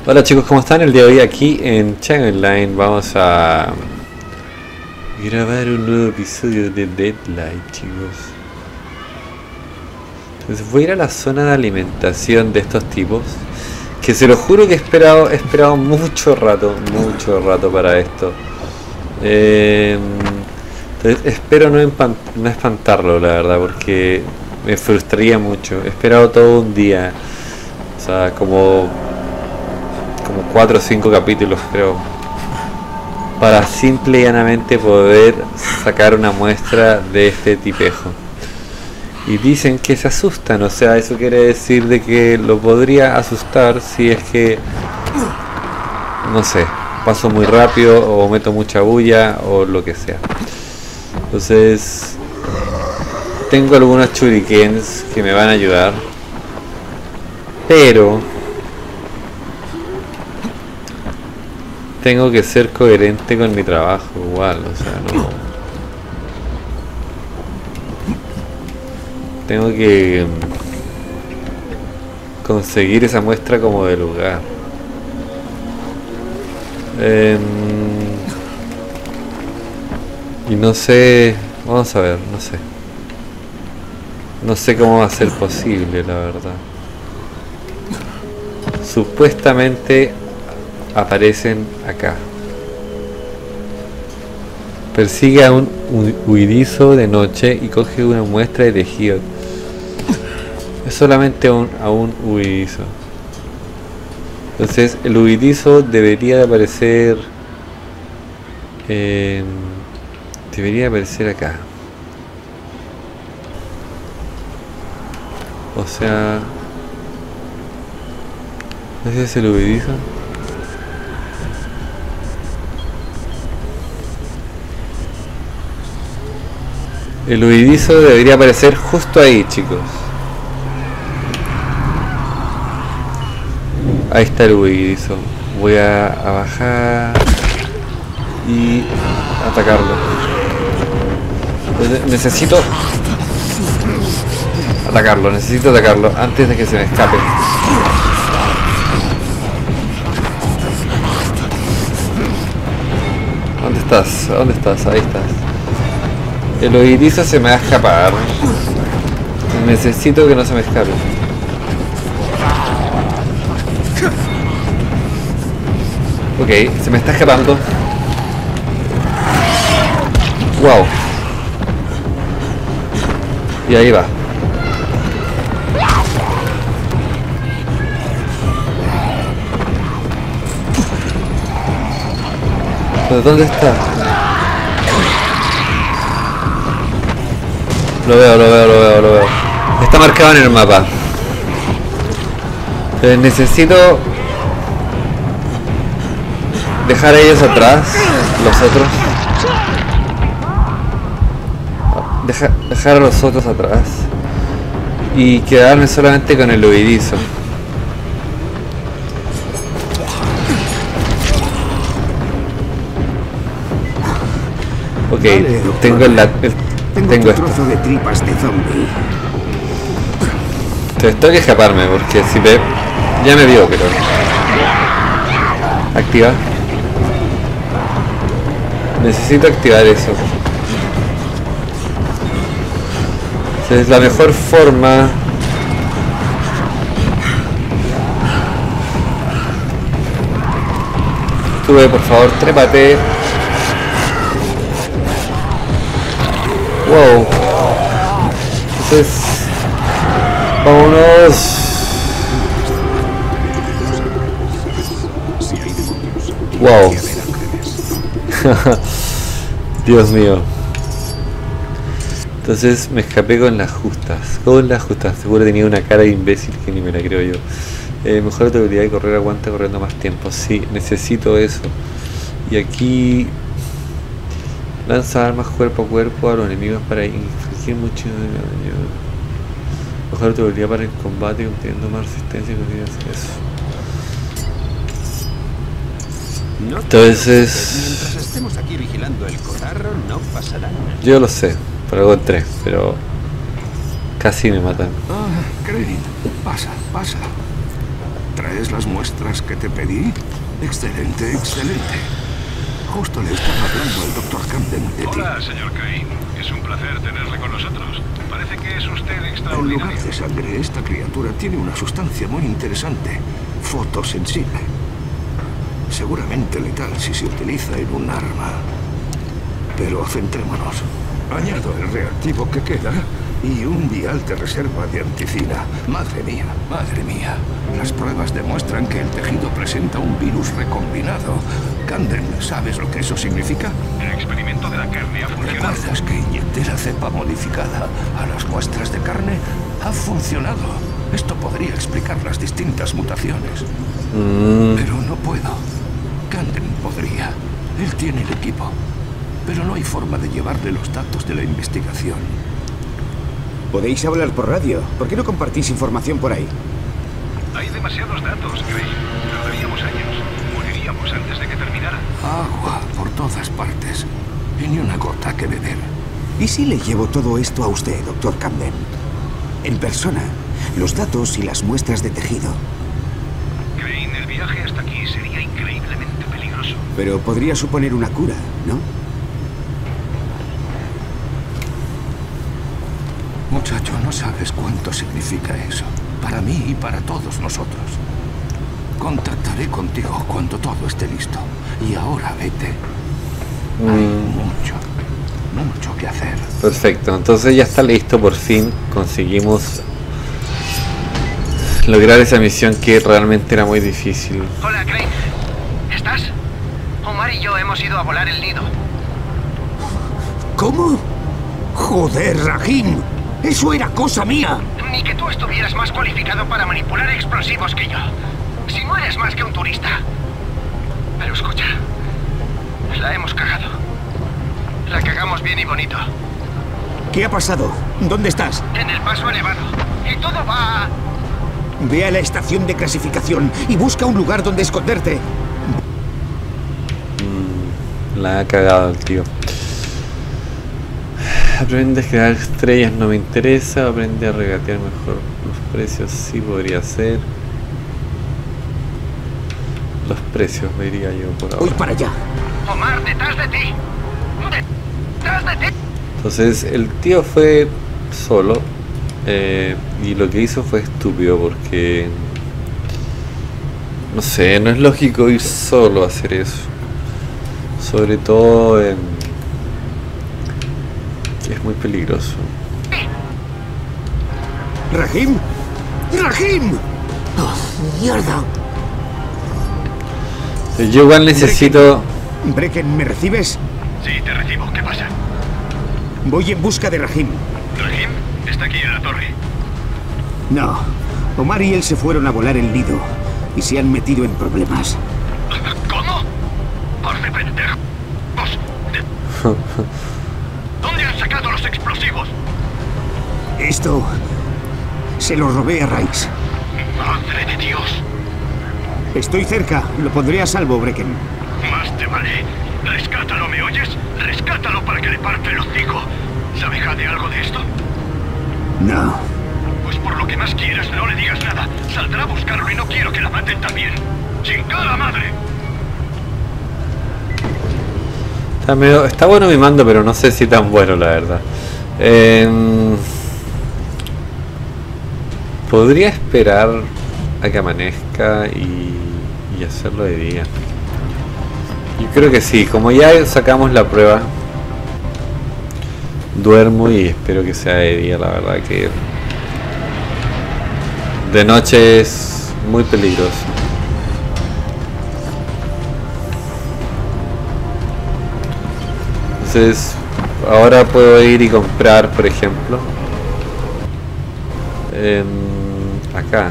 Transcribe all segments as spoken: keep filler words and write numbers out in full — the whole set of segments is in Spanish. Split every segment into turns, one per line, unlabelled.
Hola chicos, ¿cómo están? El día de hoy aquí en Chang Online vamos a grabar un nuevo episodio de Deadlight, chicos. Entonces voy a ir a la zona de alimentación de estos tipos, que se lo juro que he esperado, he esperado mucho rato, mucho rato para esto. Eh, entonces espero no, no espantarlo, la verdad, porque me frustraría mucho. He esperado todo un día, o sea, como... como cuatro o cinco capítulos creo, para simple y llanamente poder sacar una muestra de este tipejo. Y dicen que se asustan, o sea, eso quiere decir de que lo podría asustar si es que, no sé, paso muy rápido o meto mucha bulla o lo que sea. Entonces tengo algunos shurikens que me van a ayudar, pero tengo que ser coherente con mi trabajo igual, o sea, no... Tengo que conseguir esa muestra como de lugar. Eh, y no sé... Vamos a ver, no sé. No sé cómo va a ser posible, la verdad. Supuestamente aparecen acá. Persigue a un huidizo de noche y coge una muestra de tejido. Es solamente un, a un huidizo. Entonces el huidizo debería de aparecer... Eh, debería de aparecer acá. O sea... ¿Ese es el huidizo? El huidizo debería aparecer justo ahí, chicos. Ahí está el huidizo. Voy a, a bajar y atacarlo. Necesito atacarlo, necesito atacarlo antes de que se me escape. ¿Dónde estás? ¿Dónde estás? Ahí estás. El huidizo se me va a escapar. Necesito que no se me escape. Ok, se me está escapando. Wow. Y ahí va. ¿Pero dónde está? Lo veo, lo veo, lo veo, lo veo. Está marcado en el mapa. Entonces necesito dejar a ellos atrás, los otros. Deja, dejar a los otros atrás. Y quedarme solamente con el huidizo. Ok, vale, tengo el... el
Tengo, Tengo un trozo de tripas de zombie.
Entonces tengo que escaparme porque si ve... Ya me vio, creo. Activa. Necesito activar eso. Entonces la mejor forma... Sube, por favor, trépate. Wow. Entonces, vámonos. Wow. Dios mío. Entonces me escapé con las justas. Con las justas. Seguro tenía una cara de imbécil que ni me la creo yo. Eh, mejor tu habilidad de correr, aguanta corriendo más tiempo. Sí, necesito eso. Y aquí... Lanza armas cuerpo a cuerpo a los enemigos para infligir mucho daño. Mejora tu habilidad para el combate, obteniendo más resistencia y confianza. Eso.
No.
Entonces...
Mientras estemos aquí vigilando el cotarro, no pasará nada.
Yo lo sé, por algo entré, pero... Casi me matan.
Ah, Credit, pasa, pasa.
traes las muestras que te pedí? Excelente, excelente. Justo le estaba hablando al doctor Camden de ti.
Hola, señor Crane. Es un placer tenerle con nosotros. Parece que es usted
En
extraordinario.
lugar de sangre, esta criatura tiene una sustancia muy interesante. Fotosensible. Seguramente letal si se utiliza en un arma. Pero centrémonos. Añado el reactivo que queda y un vial de reserva de anticina. Madre mía, madre mía. Las pruebas demuestran que el tejido presenta un virus recombinado. Camden, ¿sabes lo que eso significa?
El experimento de la carne ha funcionado.
¿Recuerdas que inyecté la cepa modificada a las muestras de carne? Ha funcionado. Esto podría explicar las distintas mutaciones.
Mm,
Pero no puedo. Camden podría. Él tiene el equipo. Pero no hay forma de llevarle los datos de la investigación.
Podéis hablar por radio. ¿Por qué no compartís información por ahí?
Hay demasiados datos, Crane. Tardaríamos años. Moriríamos antes de que terminara.
Agua por todas partes. Y ni una gota que beber.
¿Y si le llevo todo esto a usted, doctor Camden? En persona, los datos y las muestras de tejido.
Crane, el viaje hasta aquí sería increíblemente peligroso.
Pero podría suponer una cura, ¿no?
Muchacho, no sabes cuánto significa eso. Para mí y para todos nosotros. Contactaré contigo cuando todo esté listo. Y ahora vete. Hay mucho, mucho que hacer.
perfecto, entonces ya está listo, por fin conseguimos lograr esa misión que realmente era muy difícil.
Hola, Crane. ¿Estás? Omar y yo hemos ido a volar el nido.
¿Cómo? Joder, Rahim. Eso era cosa mía.
Ni que tú estuvieras más cualificado para manipular explosivos que yo. Si no eres más que un turista. Pero escucha, la hemos cagado. La cagamos bien y bonito.
¿Qué ha pasado? ¿Dónde estás?
En el paso elevado. Y todo va...
Ve a la estación de clasificación y busca un lugar donde esconderte.
La ha cagado el tío. Aprende a crear estrellas, no me interesa. Aprende a regatear mejor los precios, sí podría ser. Los precios, me diría yo por ahora.
Voy para allá.
Omar, detrás de ti. Detrás de ti.
Entonces el tío fue solo eh, y lo que hizo fue estúpido porque no sé, no es lógico ir solo a hacer eso, sobre todo en, que es muy peligroso.
¿Rahim? ¡Rahim! ¡Oh, mierda!
Yo igual necesito...
Brecken, ¿me recibes?
Sí, te recibo. ¿Qué pasa?
Voy en busca de Rahim.
Rahim está aquí en la torre.
No. Omar y él se fueron a volar el nido y se han metido en problemas.
¿Cómo? Par de pendejos. De... ¿Dónde han sacado los explosivos?
Esto... se lo robé a Rice.
Madre de Dios.
Estoy cerca. Lo pondré a salvo, Brecken.
Más te vale. Rescátalo, ¿me oyes? Rescátalo para que le parte el hocico. ¿Sabe Jade algo de esto?
No.
Pues por lo que más quieras, no le digas nada. Saldrá a buscarlo y no quiero que la maten también. ¡Chingada madre!
Está, medio, está bueno mi mando, pero no sé si tan bueno, la verdad. Eh, podría esperar a que amanezca y, y hacerlo de día. Yo creo que sí, como ya sacamos la prueba, duermo y espero que sea de día. La verdad que de noche es muy peligroso. Entonces ahora puedo ir y comprar, por ejemplo, eh, acá,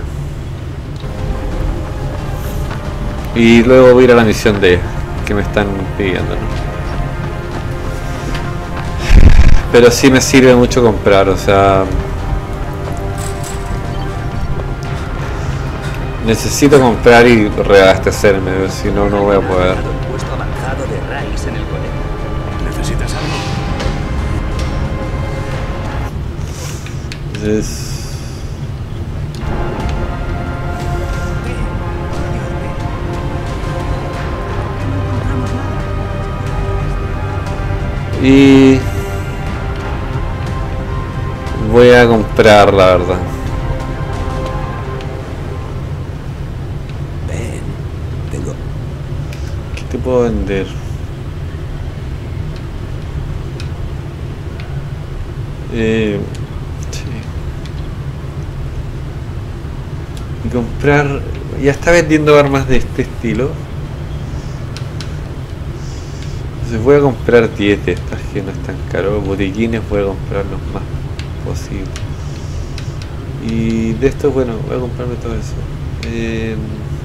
y luego voy a ir a la misión de que me están pidiendo, ¿no? Pero sí me sirve mucho comprar, o sea, necesito comprar y reabastecerme, si no, no voy a poder.
El puesto avanzado de Rice en el colegio.
¿Necesitas algo?
Entonces, Y voy a comprar, la verdad.
Ven, tengo...
¿Qué te puedo vender? Eh, sí. Y comprar... Ya está vendiendo armas de este estilo. Entonces voy a comprar diez de estas que no están caros. Botiquines voy a comprar los más posible. Y de estos, bueno, voy a comprarme todo eso. Eh,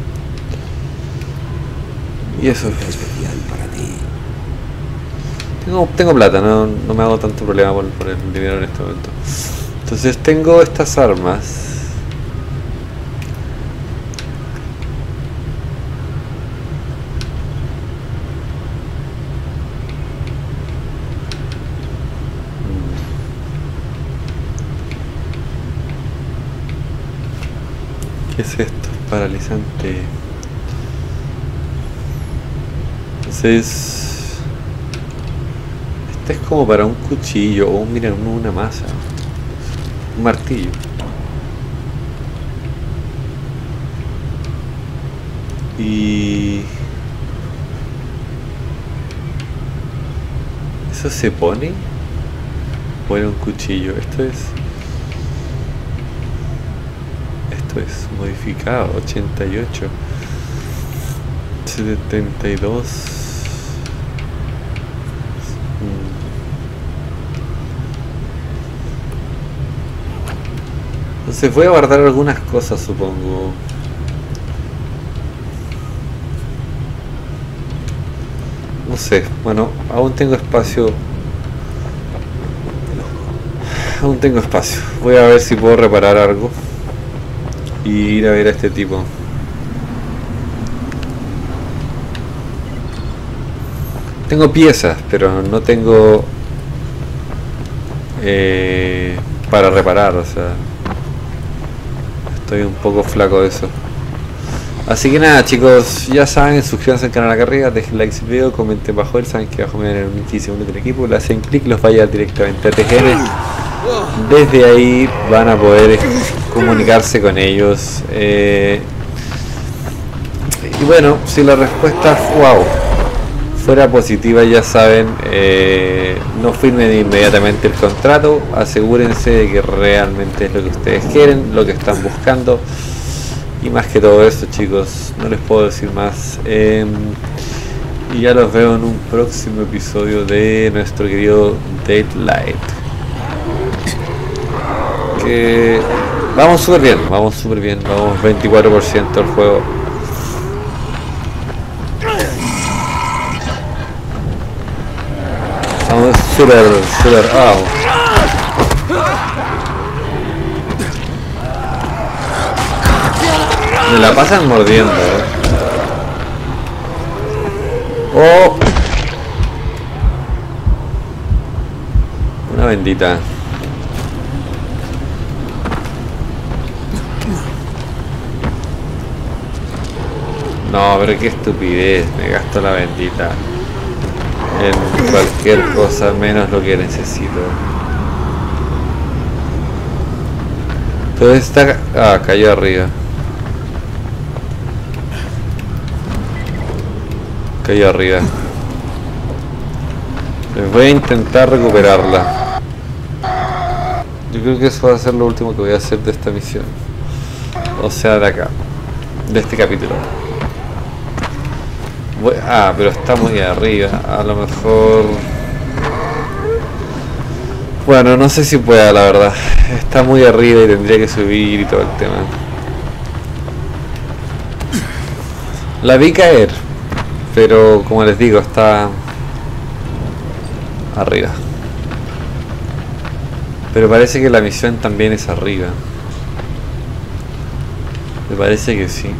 y eso.
Especial para ti.
Tengo, tengo plata, no, no me hago tanto problema por, por el dinero en este momento. Entonces tengo estas armas. ¿Qué es esto? Paralizante. Entonces... Este es como para un cuchillo o un, mira, una masa. Un martillo. Y... ¿Eso se pone? ¿O era un cuchillo? Esto es... Esto es modificado, ochenta y ocho, setenta y dos. Entonces voy a guardar algunas cosas, supongo. No sé, bueno, aún tengo espacio. Aún tengo espacio. Voy a ver si puedo reparar algo y ir a ver a este tipo. Tengo piezas, pero no tengo eh, para reparar, o sea, estoy un poco flaco de eso. Así que nada, chicos, ya saben, suscríbanse al canal acá arriba, dejen like si el video, comenten bajo él, saben que abajo me dan un link y se unen al equipo, le hacen clic, los va a llevar directamente a T G N. Desde ahí van a poder comunicarse con ellos. Eh, y bueno, si la respuesta wow, fuera positiva, ya saben, eh, no firmen inmediatamente el contrato, asegúrense de que realmente es lo que ustedes quieren, lo que están buscando. Y más que todo eso, chicos, no les puedo decir más. Eh, y ya los veo en un próximo episodio de nuestro querido Deadlight. Que vamos súper bien, vamos súper bien, vamos veinticuatro por ciento el juego. Vamos súper, súper, oh. Me la pasan mordiendo, eh. Oh. Una bendita. No, pero qué estupidez, me gasto la bendita en cualquier cosa menos lo que necesito. Todo está... Ah, cayó arriba. Cayó arriba. Les voy a intentar recuperarla. Yo creo que eso va a ser lo último que voy a hacer de esta misión. O sea, de acá. De este capítulo. Voy, ah, pero está muy arriba. A lo mejor... Bueno, no sé si pueda, la verdad. Está muy arriba y tendría que subir y todo el tema. La vi caer, pero como les digo, está arriba. Pero parece que la misión también es arriba. Me parece que sí.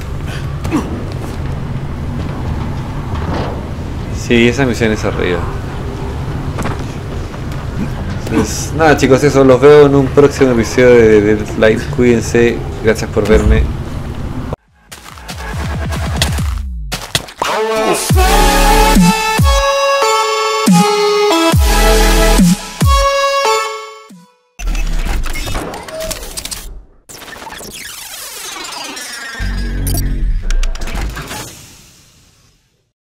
Sí, esa misión es arriba. Pues nada, chicos, eso, los veo en un próximo episodio de Deadlight. Cuídense, gracias por verme.
Oh,